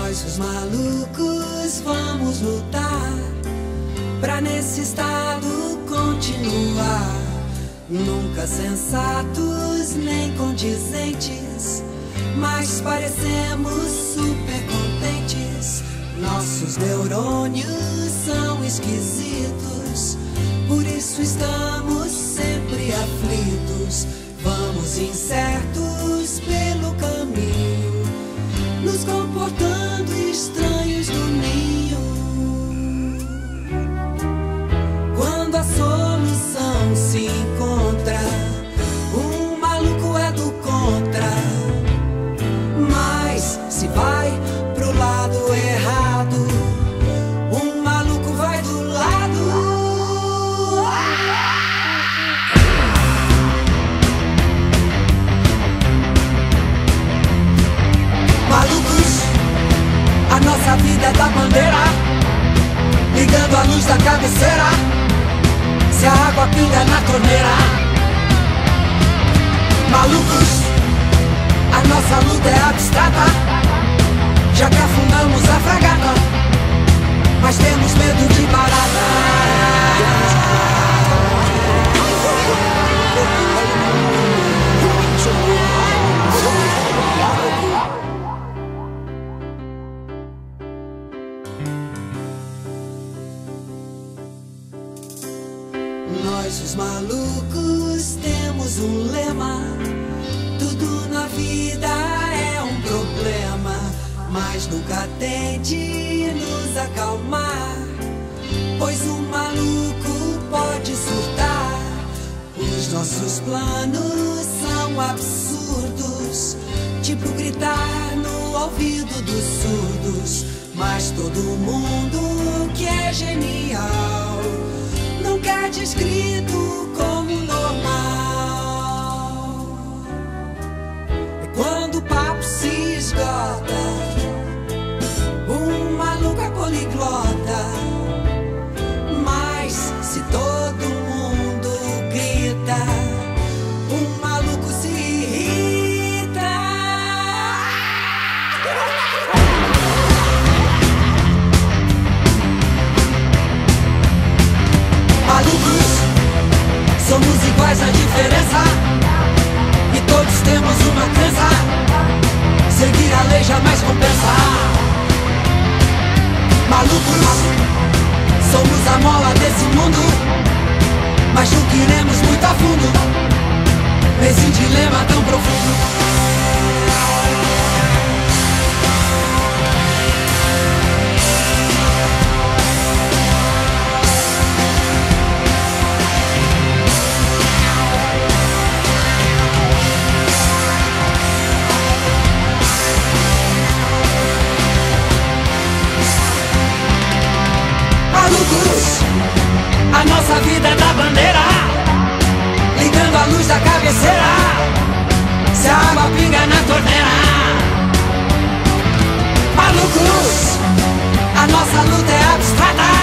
Nós, os malucos, vamos lutar pra nesse estado continuar. Nunca sensatos nem condizentes, mas parecemos super contentes. Nossos neurônios são esquisitos, por isso estamos sempre aflitos. Vamos incertos pelo caminho, nos comportando estranhos do ninho. Quando a solução se encontra, um maluco é do contra. Mas se vai pro lado errado, um maluco vai do lado. Malucos, a nossa vida é da bandeira, ligando a luz da cabeceira, se a água pinga na torneira. Malucos, a nossa luta é abstrata, já que afundamos a fragata, mas temos medo de barata. Nós, os malucos, temos um lema: tudo na vida é um problema, mas nunca tente nos acalmar, pois um maluco pode surtar. Os nossos planos são absurdos, tipo gritar no ouvido dos surdos. Mas todo mundo que é genial nunca é descrito como normal. E quando o papo se esgota, um maluco é poliglota. Mas se todo mundo grita, um maluco se irrita. Malucos, somos iguais, a diferença, e todos temos uma crença: seguir a lei jamais compensa. Malucos, somos a mola desse mundo, mas nunca iremos muito a fundo nesse dilema tão profundo. A nossa vida é da bandeira, ligando a luz da cabeceira, se a água pinga na torneira. Malucos, a nossa luta é abstrata,